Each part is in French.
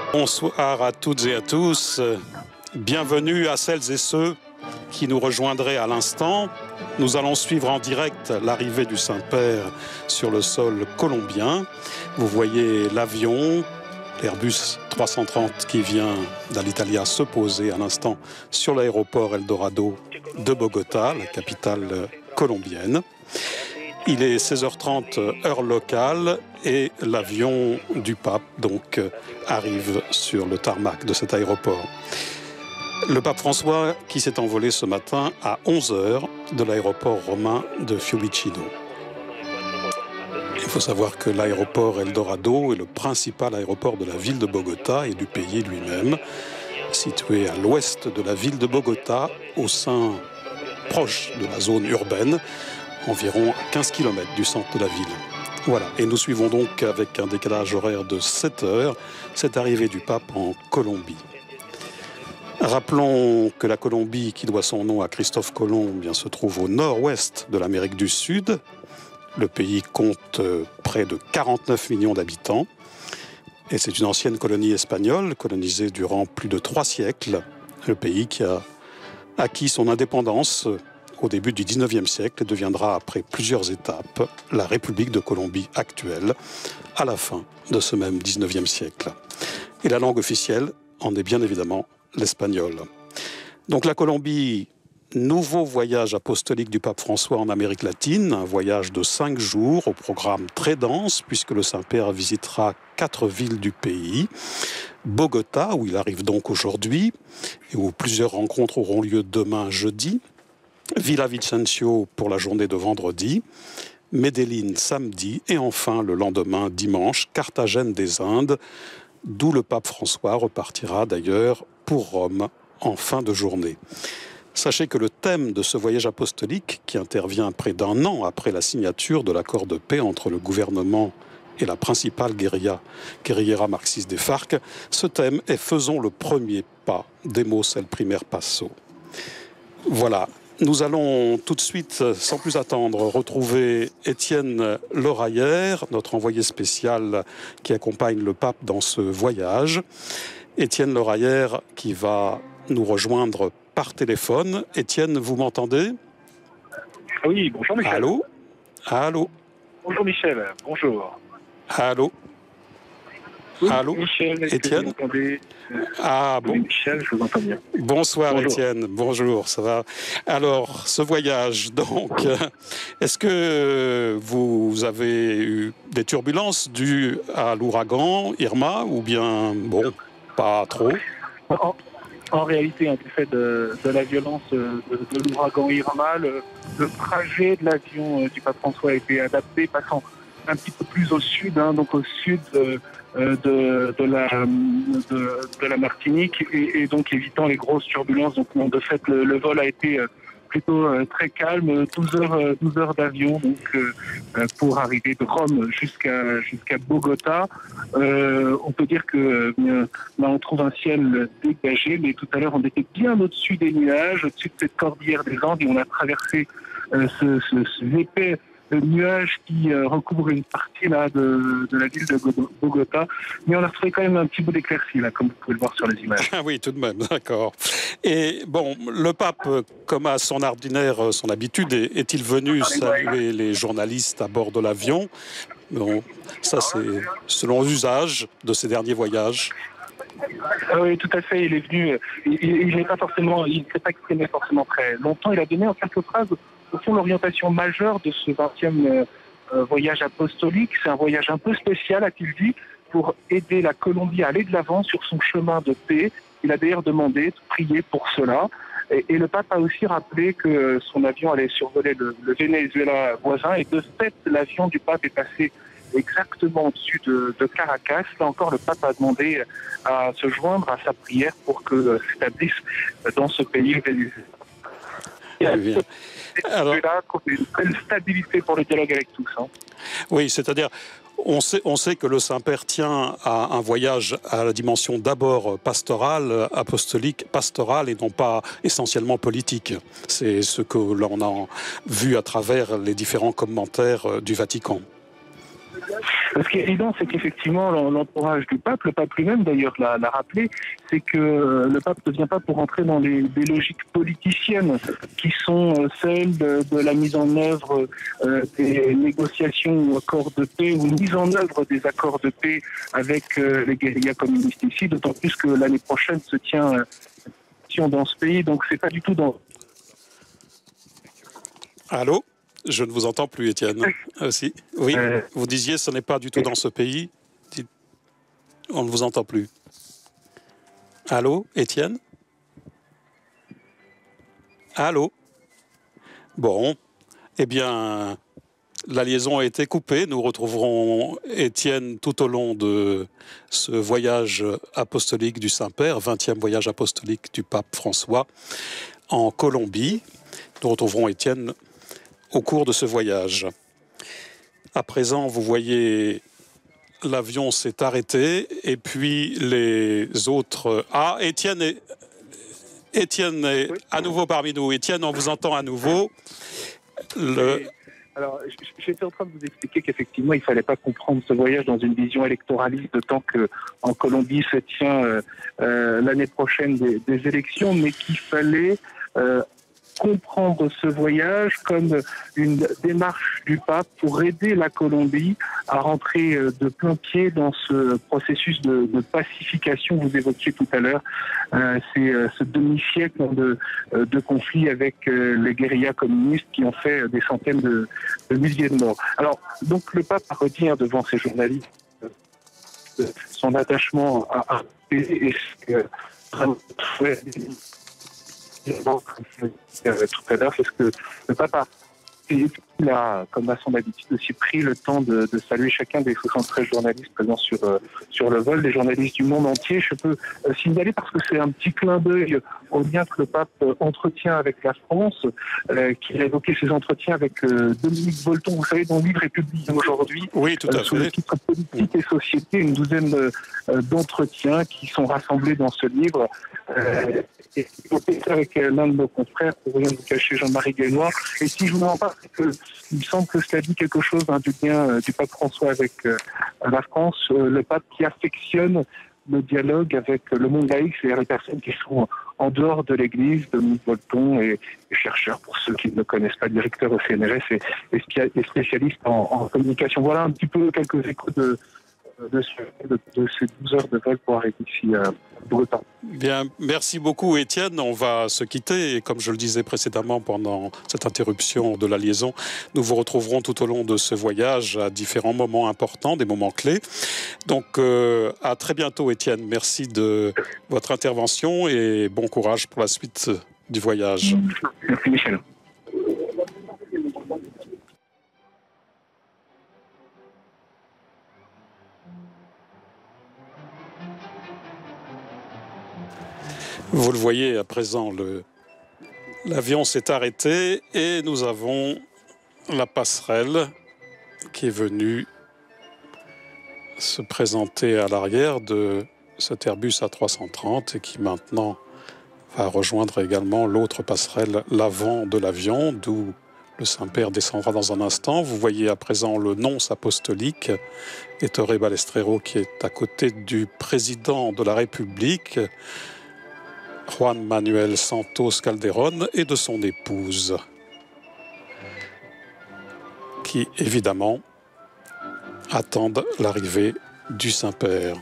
Bonsoir à toutes et à tous. Bienvenue à celles et ceux qui nous rejoindraient à l'instant. Nous allons suivre en direct l'arrivée du Saint-Père sur le sol colombien. Vous voyez l'avion, l'Airbus 330 qui vient d'Alitalia se poser à l'instant sur l'aéroport Eldorado de Bogota, la capitale colombienne. Il est 16h30 heure locale et l'avion du pape donc arrive sur le tarmac de cet aéroport. Le pape François qui s'est envolé ce matin à 11h de l'aéroport romain de Fiumicino. Il faut savoir que l'aéroport Eldorado est le principal aéroport de la ville de Bogota et du pays lui-même, situé à l'ouest de la ville de Bogota, au sein proche de la zone urbaine, environ 15 km du centre de la ville. Voilà, et nous suivons donc avec un décalage horaire de 7 heures cette arrivée du pape en Colombie. Rappelons que la Colombie, qui doit son nom à Christophe Colomb, bien, se trouve au nord-ouest de l'Amérique du Sud. Le pays compte près de 49 millions d'habitants et c'est une ancienne colonie espagnole, colonisée durant plus de 3 siècles. Le pays qui a acquis son indépendance au début du 19e siècle et deviendra, après plusieurs étapes, la République de Colombie actuelle, à la fin de ce même 19e siècle. Et la langue officielle en est bien évidemment l'espagnol. Donc la Colombie, nouveau voyage apostolique du pape François en Amérique latine, un voyage de 5 jours au programme très dense, puisque le Saint-Père visitera 4 villes du pays. Bogota, où il arrive donc aujourd'hui, et où plusieurs rencontres auront lieu demain jeudi. Villavicencio pour la journée de vendredi, Medellín samedi et enfin le lendemain dimanche, Carthagène des Indes, d'où le pape François repartira d'ailleurs pour Rome en fin de journée. Sachez que le thème de ce voyage apostolique, qui intervient près d'1 an après la signature de l'accord de paix entre le gouvernement et la principale guérilla marxiste des FARC, ce thème est « Faisons le premier pas », Demos el primer paso. Voilà. Nous allons tout de suite, sans plus attendre, retrouver Étienne Loraillère, notre envoyé spécial qui accompagne le pape dans ce voyage. Étienne Loraillère qui va nous rejoindre par téléphone. Étienne, vous m'entendez? Oui, bonjour Michel. Allô? Allô? Bonjour Michel, bonjour. Allô? Oui, allô? Michel, Étienne? Ah bon. Oui, Michel, je vous entends bien. Bonsoir bonjour. Étienne, bonjour, ça va? Alors, ce voyage, donc, est-ce que vous avez eu des turbulences dues à l'ouragan Irma ou bien, bon, pas trop? En réalité, du fait de la violence de l'ouragan Irma, le trajet de l'avion du pape François a été adapté, passant un petit peu plus au sud, donc au sud de la Martinique et donc évitant les grosses turbulences. Donc de fait le vol a été plutôt très calme, 12 heures d'avion donc pour arriver de Rome jusqu'à Bogota. On peut dire que là on trouve un ciel dégagé, mais tout à l'heure on était bien au-dessus des nuages, au-dessus de cette cordillère des Andes, et on a traversé ce épais nuages qui recouvrent une partie là de la ville de Bogota, mais on a retrouvé quand même un petit bout d'éclaircie là, comme vous pouvez le voir sur les images. Ah oui, tout de même, d'accord. Et bon, le pape, comme à son ordinaire, son habitude, est-il venu saluer les journalistes à bord de l'avion? Bon, ça c'est selon l'usage de ces derniers voyages. Oui, tout à fait. Il est venu. Il n'est pas forcément. Il ne s'est pas exprimé forcément très longtemps. Il a donné en quelques phrases au fond l'orientation majeure de ce 20e voyage apostolique. C'est un voyage un peu spécial, a-t-il dit, pour aider la Colombie à aller de l'avant sur son chemin de paix. Il a d'ailleurs demandé de prier pour cela. Et le pape a aussi rappelé que son avion allait survoler le Venezuela voisin. Et de fait, l'avion du pape est passé exactement au-dessus de Caracas. Là encore, le pape a demandé à se joindre à sa prière pour que s'établisse dans ce pays Venezuela. Alors, là, une stabilité pour le dialogue avec tous. Oui, c'est-à-dire, on sait que le Saint-Père tient à un voyage à la dimension d'abord pastorale, apostolique, pastorale, et non pas essentiellement politique. C'est ce que l'on a vu à travers les différents commentaires du Vatican. Ce qui est évident, c'est qu'effectivement, l'entourage du pape, le pape lui-même d'ailleurs l'a rappelé, c'est que le pape ne vient pas pour entrer dans des logiques politiciennes qui sont celles de la mise en œuvre des négociations ou accords de paix, ou mise en œuvre des accords de paix avec les guérillas communistes ici, d'autant plus que l'année prochaine se tient dans ce pays, donc c'est pas du tout dans... Allô? Je ne vous entends plus, Étienne. Si. Oui, vous disiez ce n'est pas du tout dans ce pays. On ne vous entend plus. Allô, Étienne? Allô? Bon, eh bien, la liaison a été coupée. Nous retrouverons Étienne tout au long de ce voyage apostolique du Saint-Père, 20e voyage apostolique du pape François en Colombie. Nous retrouverons Étienne au cours de ce voyage. À présent, vous voyez, l'avion s'est arrêté et puis les autres... Ah, Étienne est à nouveau parmi nous. Étienne, on vous entend à nouveau. Alors, j'étais en train de vous expliquer qu'effectivement, il ne fallait pas comprendre ce voyage dans une vision électoraliste, tant qu'en Colombie se tient l'année prochaine des élections, mais qu'il fallait comprendre ce voyage comme une démarche du pape pour aider la Colombie à rentrer de plein pied dans ce processus de pacification que vous évoquiez tout à l'heure. C'est ce demi-siècle de conflit avec les guérillas communistes qui ont fait des centaines de milliers de morts. Alors, donc le pape a redit devant ses journalistes son attachement à et tout à l'heure, c'est ce que le pape a, comme à son habitude, aussi pris le temps de saluer chacun des 73 journalistes présents sur le vol, des journalistes du monde entier. Je peux signaler, parce que c'est un petit clin d'œil au lien que le pape entretient avec la France, qu'il a évoqué ses entretiens avec Dominique Bolton, vous savez, dont le livre est publié aujourd'hui. Oui, tout à sous le titre Politique et Société, une douzaine d'entretiens qui sont rassemblés dans ce livre. Et avec l'un de nos confrères, pour rien vous cacher, Jean-Marie Guénois. Et si je vous en parle, c'est que il me semble que cela dit quelque chose du lien du pape François avec la France, le pape qui affectionne le dialogue avec le monde laïque, c'est-à-dire les personnes qui sont en dehors de l'Église, Dominique Bolton est chercheur, pour ceux qui ne le connaissent pas, directeur au CNRS et spécialiste en communication. Voilà un petit peu quelques échos de ces 12 heures de vol pour arriver ici à Bogota. Bien, merci beaucoup Étienne. On va se quitter et comme je le disais précédemment pendant cette interruption de la liaison, nous vous retrouverons tout au long de ce voyage à différents moments importants, des moments clés. Donc à très bientôt Étienne. Merci de votre intervention et bon courage pour la suite du voyage. Merci Michel. Vous le voyez à présent, l'avion s'est arrêté et nous avons la passerelle qui est venue se présenter à l'arrière de cet Airbus A330 et qui maintenant va rejoindre également l'autre passerelle, l'avant de l'avion, d'où le Saint-Père descendra dans un instant. Vous voyez à présent le nonce apostolique, Ettore Balestrero, qui est à côté du président de la République, Juan Manuel Santos Calderón, et de son épouse, qui évidemment attendent l'arrivée du Saint-Père.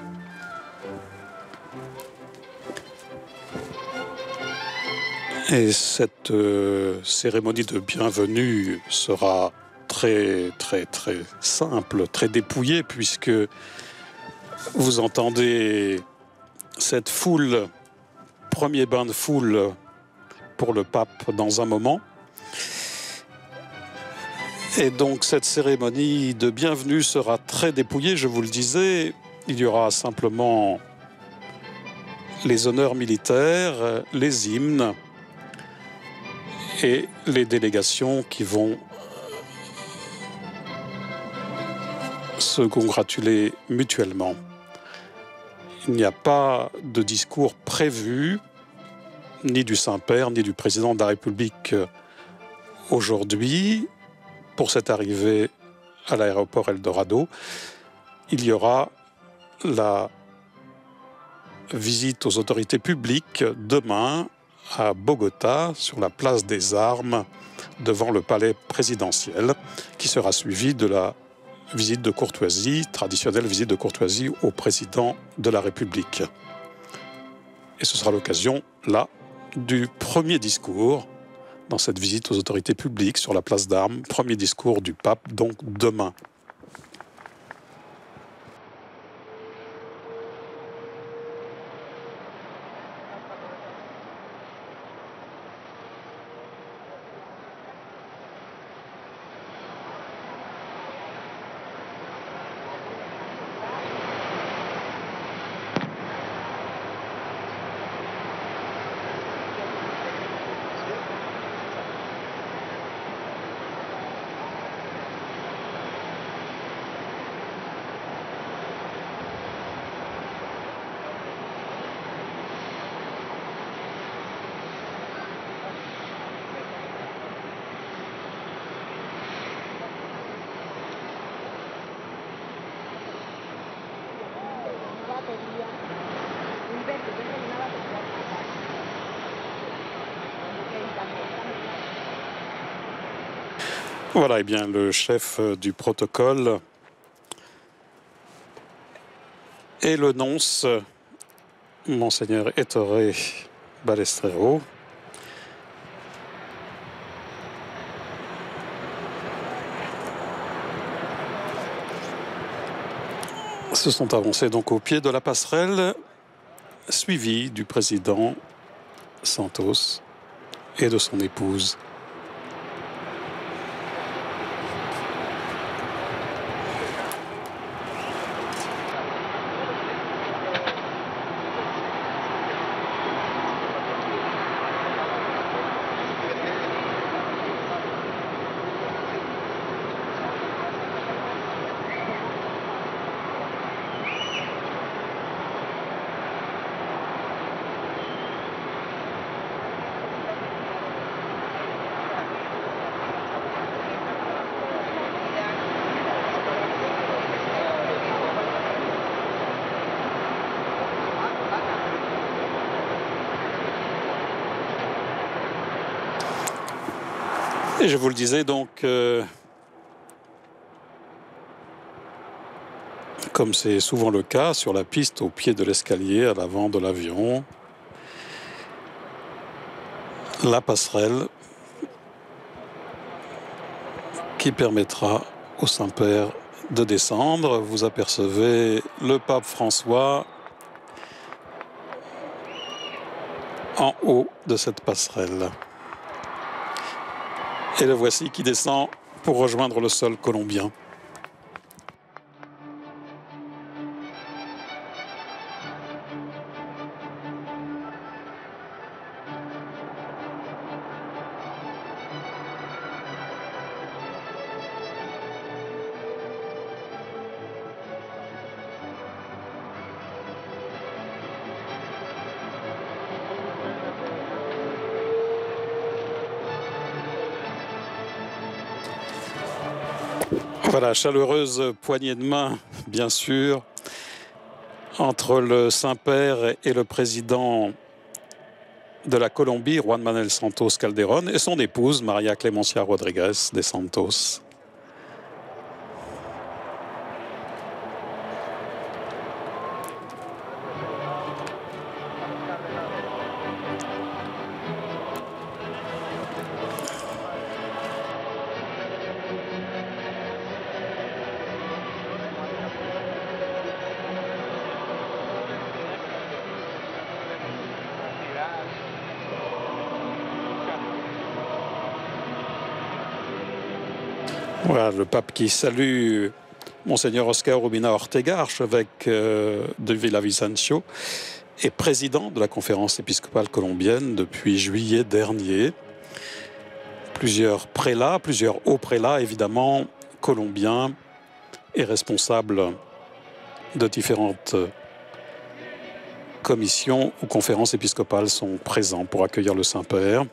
Et cette cérémonie de bienvenue sera très simple, très dépouillée, puisque vous entendez cette foule, premier bain de foule pour le pape dans un moment. Et donc cette cérémonie de bienvenue sera très dépouillée, je vous le disais. Il y aura simplement les honneurs militaires, les hymnes et les délégations qui vont se congratuler mutuellement. Il n'y a pas de discours prévu, ni du Saint-Père, ni du président de la République aujourd'hui, pour cette arrivée à l'aéroport Eldorado. Il y aura la visite aux autorités publiques demain à Bogota, sur la place des Armes, devant le palais présidentiel, qui sera suivi de la visite de courtoisie, traditionnelle visite de courtoisie au président de la République. Et ce sera l'occasion, là, du premier discours dans cette visite aux autorités publiques sur la place d'Armes, premier discours du pape, donc demain. Voilà, eh bien, le chef du protocole et le nonce, Monseigneur Ettore Balestrero. Se sont avancés donc au pied de la passerelle, suivis du président Santos et de son épouse. Et je vous le disais donc, comme c'est souvent le cas, sur la piste au pied de l'escalier à l'avant de l'avion, la passerelle qui permettra au Saint-Père de descendre. Vous apercevez le pape François en haut de cette passerelle. Et le voici qui descend pour rejoindre le sol colombien. Voilà, chaleureuse poignée de main, bien sûr, entre le Saint-Père et le président de la Colombie, Juan Manuel Santos Calderón, et son épouse, María Clemencia Rodríguez de Santos. Voilà, le pape qui salue Monseigneur Oscar Rubina Ortega, archevêque de Villavicencio et président de la conférence épiscopale colombienne depuis juillet dernier. Plusieurs prélats, plusieurs hauts prélats évidemment colombiens et responsables de différentes commissions ou conférences épiscopales sont présents pour accueillir le Saint-Père.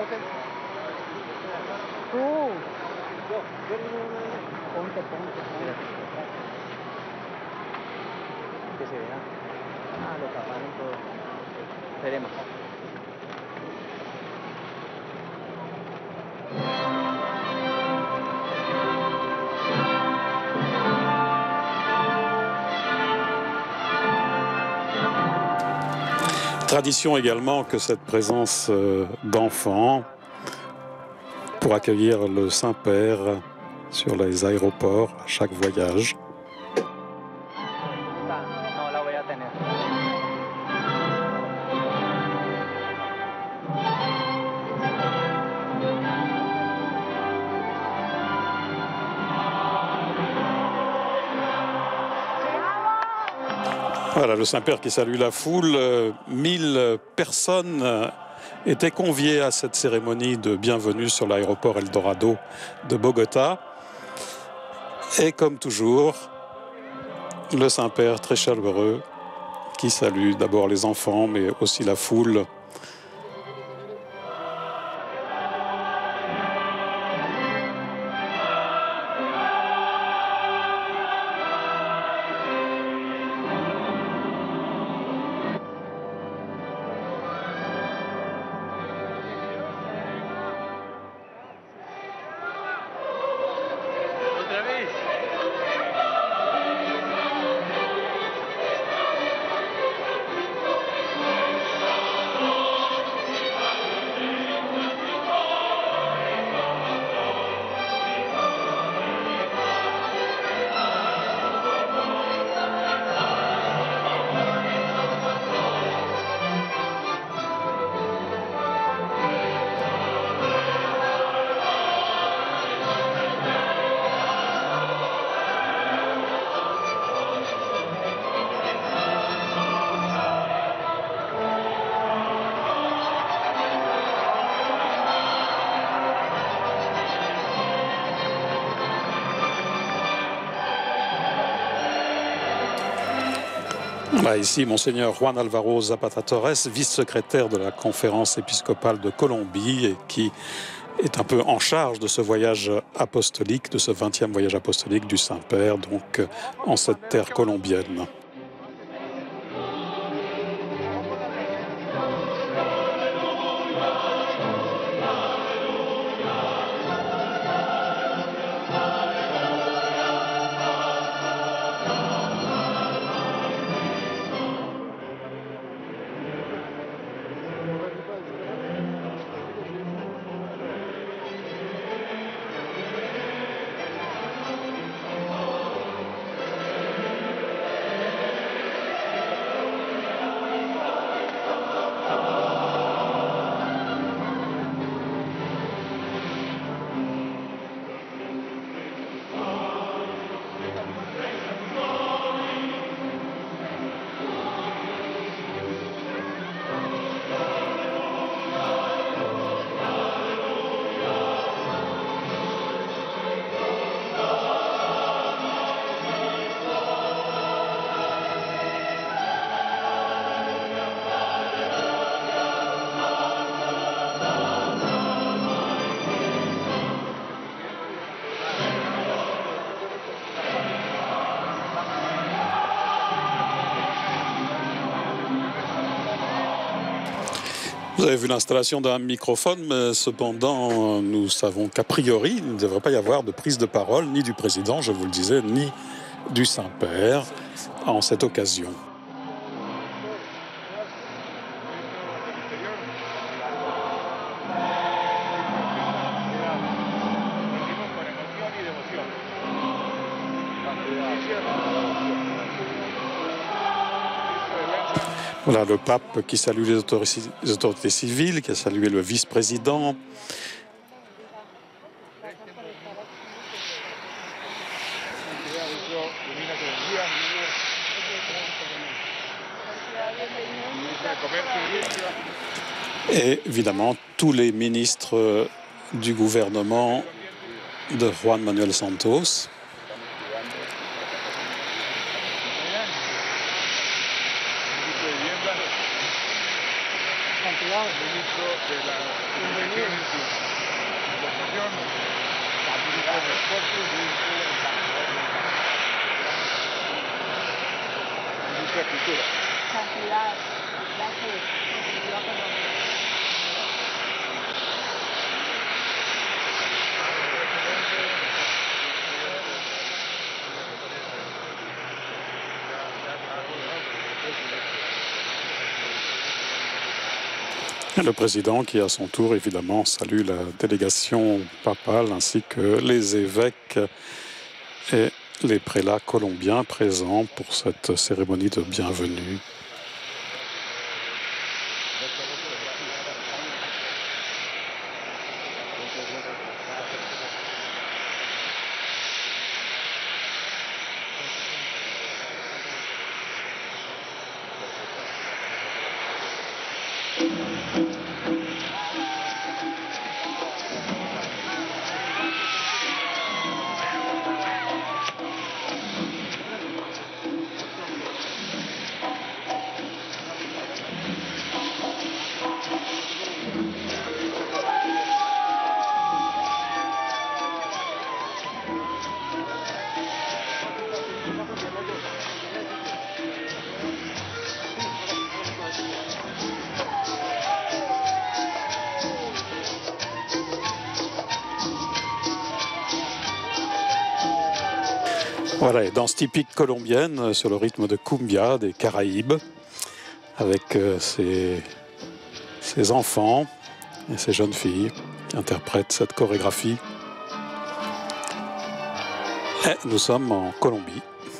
Que se vea. Ah, lo taparon todo. Esperemos. Tradition également que cette présence d'enfants pour accueillir le Saint-Père sur les aéroports à chaque voyage. No la voy a tener. Voilà, le Saint-Père qui salue la foule. 1000 personnes étaient conviées à cette cérémonie de bienvenue sur l'aéroport Eldorado de Bogota. Et comme toujours, le Saint-Père très chaleureux qui salue d'abord les enfants, mais aussi la foule. Là, ici, Monseigneur Juan Alvaro Zapata Torres, vice-secrétaire de la conférence épiscopale de Colombie et qui est un peu en charge de ce voyage apostolique, de ce 20e voyage apostolique du Saint-Père, donc en cette terre colombienne. Vous avez vu l'installation d'un microphone, mais cependant, nous savons qu'a priori, il ne devrait pas y avoir de prise de parole, ni du président, je vous le disais, ni du Saint-Père en cette occasion. Voilà le pape qui salue les autorités civiles, qui a salué le vice-président. Et évidemment, tous les ministres du gouvernement de Juan Manuel Santos. cantidad. ministro de la Bienvenido. Educación, Cantidad de deporte y ministro de Cultura. cantidad. Gracias. Le président qui, à son tour, évidemment, salue la délégation papale ainsi que les évêques et les prélats colombiens présents pour cette cérémonie de bienvenue. Voilà, et danse typique colombienne sur le rythme de cumbia des Caraïbes, avec ces enfants et ces jeunes filles qui interprètent cette chorégraphie. Et nous sommes en Colombie.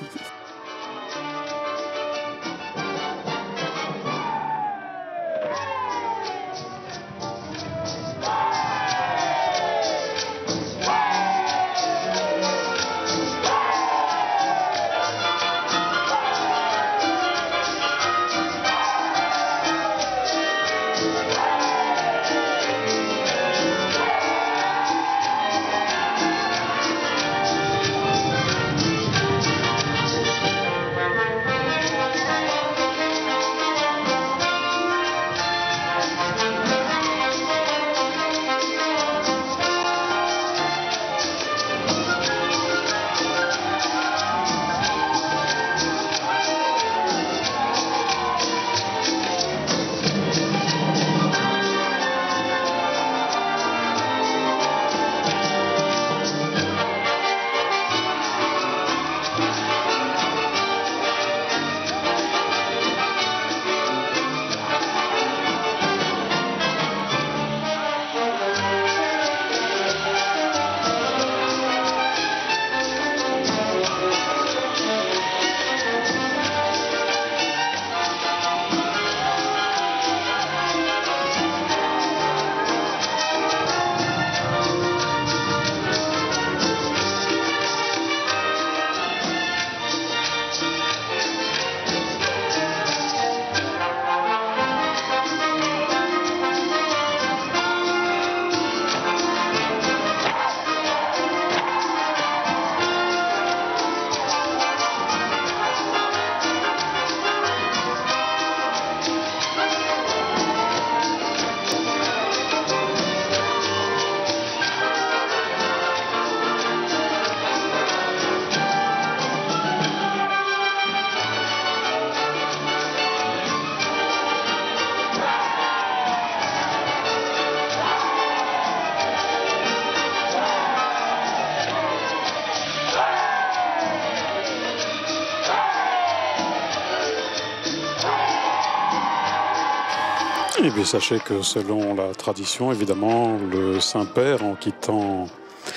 Et bien sachez que selon la tradition, évidemment, le Saint-Père, en quittant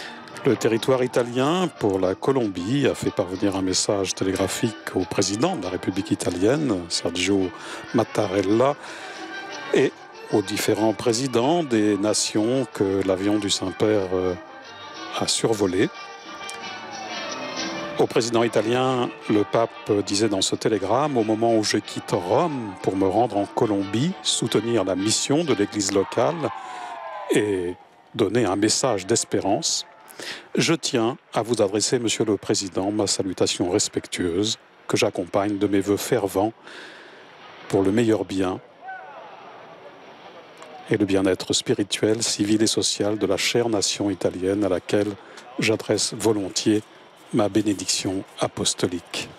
le territoire italien pour la Colombie, a fait parvenir un message télégraphique au président de la République italienne, Sergio Mattarella, et aux différents présidents des nations que l'avion du Saint-Père a survolées. Au président italien, le pape disait dans ce télégramme: au moment où je quitte Rome pour me rendre en Colombie, soutenir la mission de l'Église locale et donner un message d'espérance, je tiens à vous adresser, Monsieur le Président, ma salutation respectueuse, que j'accompagne de mes vœux fervents pour le meilleur bien et le bien-être spirituel, civil et social de la chère nation italienne à laquelle j'adresse volontiers ma bénédiction apostolique.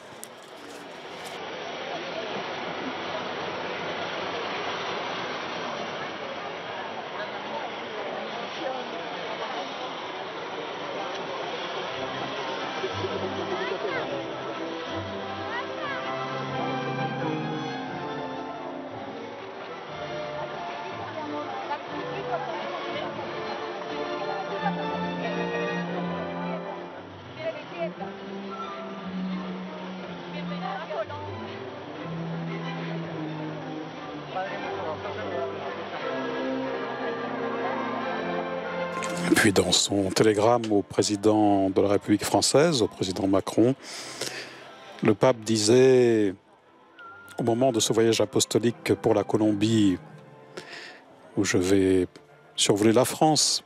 Puis dans son télégramme au président de la République française, au président Macron, le pape disait, au moment de ce voyage apostolique pour la Colombie, où je vais survoler la France,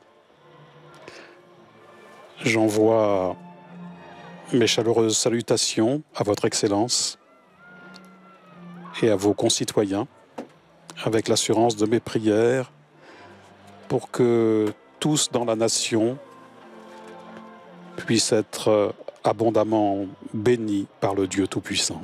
j'envoie mes chaleureuses salutations à votre Excellence et à vos concitoyens, avec l'assurance de mes prières, pour que tous dans la nation puissent être abondamment bénis par le Dieu Tout-Puissant.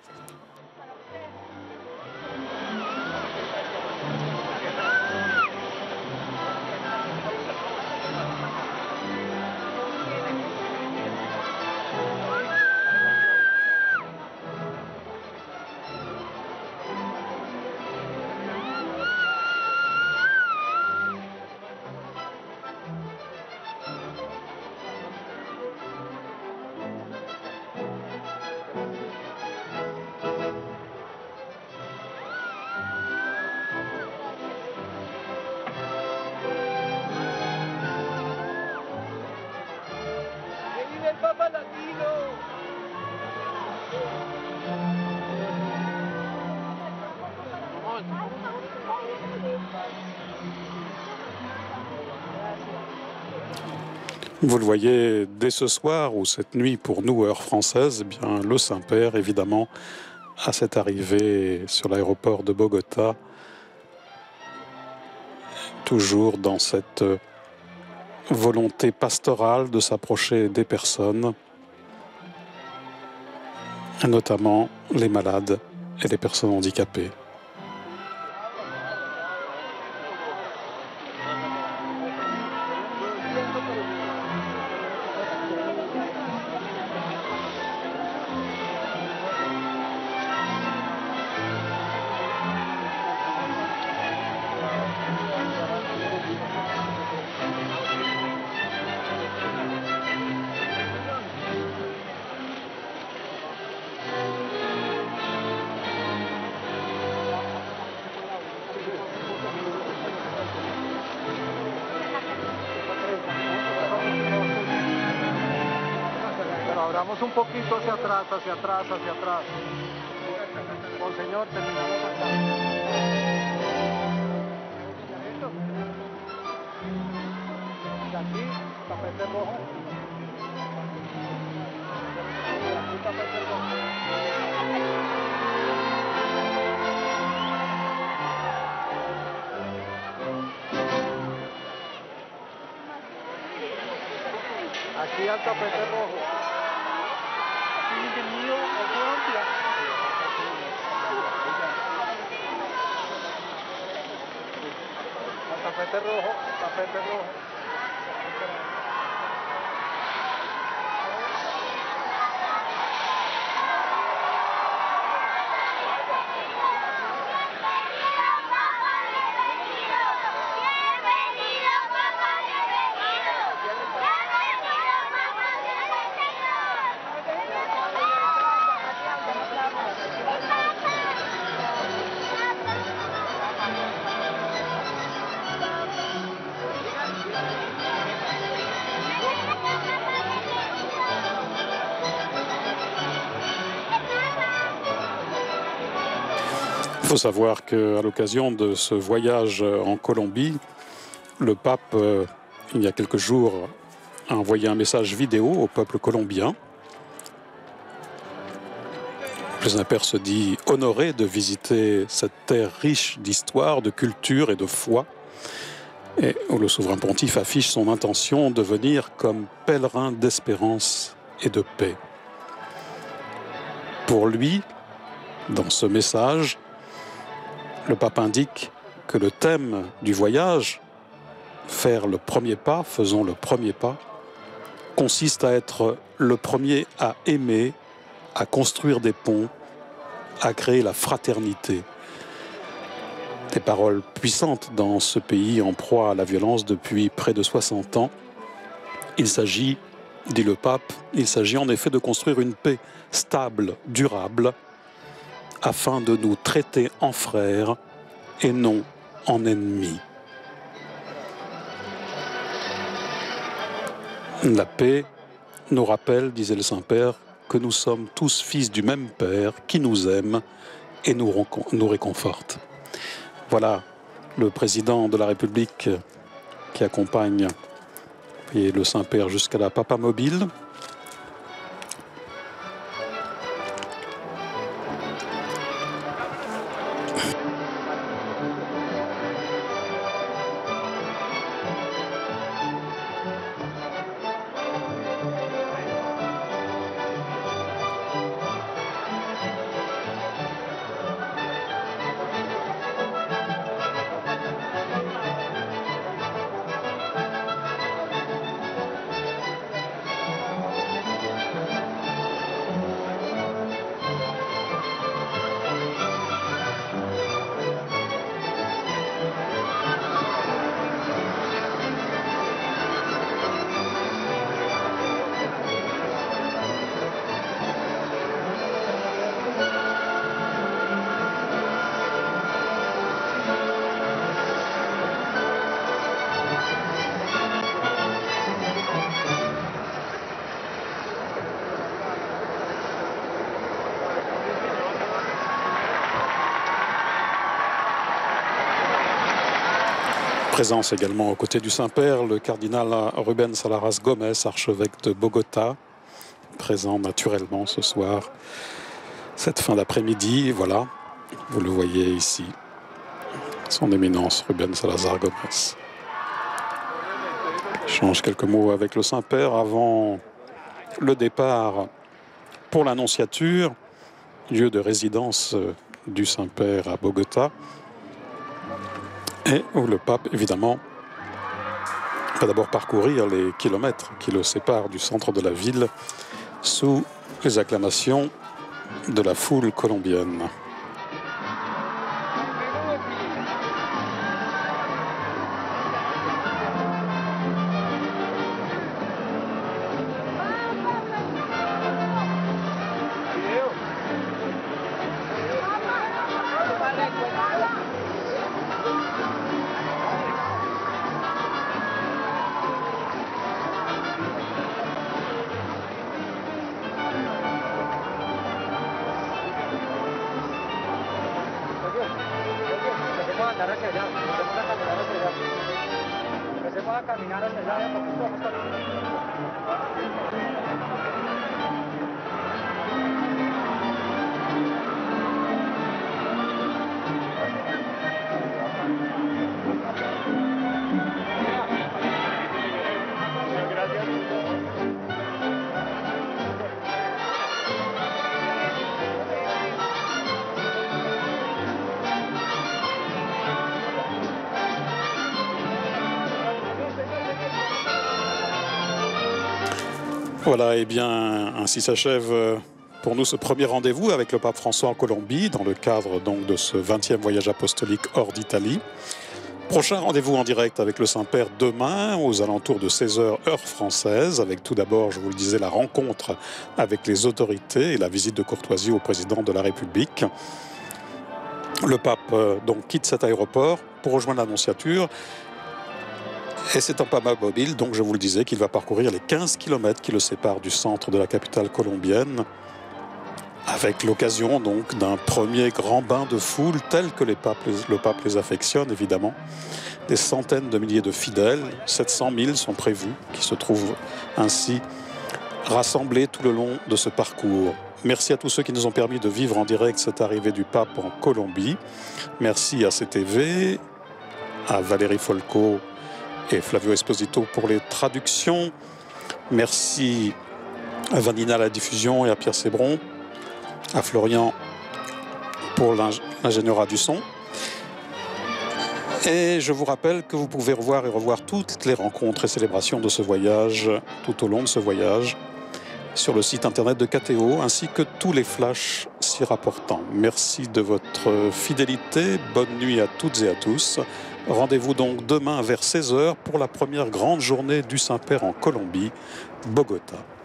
Vous le voyez, dès ce soir ou cette nuit pour nous, heure française, eh bien, le Saint-Père, évidemment, à cette arrivée sur l'aéroport de Bogota, toujours dans cette volonté pastorale de s'approcher des personnes, notamment les malades et les personnes handicapées. Abramos un poquito hacia atrás, hacia atrás, hacia atrás. Monseñor, terminamos acá. De aquí, tapete rojo. De aquí, tapete rojo. Aquí al tapete rojo. Bienvenido a Colombia. Al tapete rojo, tapete rojo. Il faut savoir qu'à l'occasion de ce voyage en Colombie, le pape, il y a quelques jours, a envoyé un message vidéo au peuple colombien. Le Saint-Père se dit honoré de visiter cette terre riche d'histoire, de culture et de foi, et où le souverain pontife affiche son intention de venir comme pèlerin d'espérance et de paix. Pour lui, dans ce message, le pape indique que le thème du voyage, faire le premier pas, faisons le premier pas, consiste à être le premier à aimer, à construire des ponts, à créer la fraternité. Des paroles puissantes dans ce pays en proie à la violence depuis près de 60 ans. Il s'agit, dit le pape, il s'agit en effet de construire une paix stable, durable, afin de nous traiter en frères et non en ennemis. La paix nous rappelle, disait le Saint-Père, que nous sommes tous fils du même Père qui nous aime et nous réconforte. Voilà le président de la République qui accompagne le Saint-Père jusqu'à la Papamobile. Présence également aux côtés du Saint-Père, le cardinal Rubén Salaras Gómez, archevêque de Bogota, présent naturellement ce soir, cette fin d'après-midi, voilà, vous le voyez ici, son éminence Rubén Salazar Gómez. Échange quelques mots avec le Saint-Père avant le départ pour l'Annonciature, lieu de résidence du Saint-Père à Bogota, et où le pape, évidemment, va d'abord parcourir les kilomètres qui le séparent du centre de la ville sous les acclamations de la foule colombienne. Voilà, et bien, ainsi s'achève pour nous ce premier rendez-vous avec le pape François en Colombie, dans le cadre donc de ce 20e voyage apostolique hors d'Italie. Prochain rendez-vous en direct avec le Saint-Père demain, aux alentours de 16h heure française, avec tout d'abord, je vous le disais, la rencontre avec les autorités et la visite de courtoisie au président de la République. Le pape donc quitte cet aéroport pour rejoindre l'Annonciature. Et c'est en Papamobile, donc je vous le disais, qu'il va parcourir les 15 km qui le séparent du centre de la capitale colombienne, avec l'occasion donc d'un premier grand bain de foule tel que le pape les affectionne évidemment. Des centaines de milliers de fidèles, 700 000 sont prévus, qui se trouvent ainsi rassemblés tout le long de ce parcours. Merci à tous ceux qui nous ont permis de vivre en direct cette arrivée du pape en Colombie. Merci à CTV, à Valérie Folco et Flavio Esposito pour les traductions. Merci à Vanina à la diffusion et à Pierre Sébron, à Florian pour l'ingénierat du son. Et je vous rappelle que vous pouvez revoir et revoir toutes les rencontres et célébrations de ce voyage, tout au long de ce voyage, sur le site internet de KTO, ainsi que tous les flashs s'y rapportant. Merci de votre fidélité, bonne nuit à toutes et à tous. Rendez-vous donc demain vers 16h pour la première grande journée du Saint-Père en Colombie, Bogota.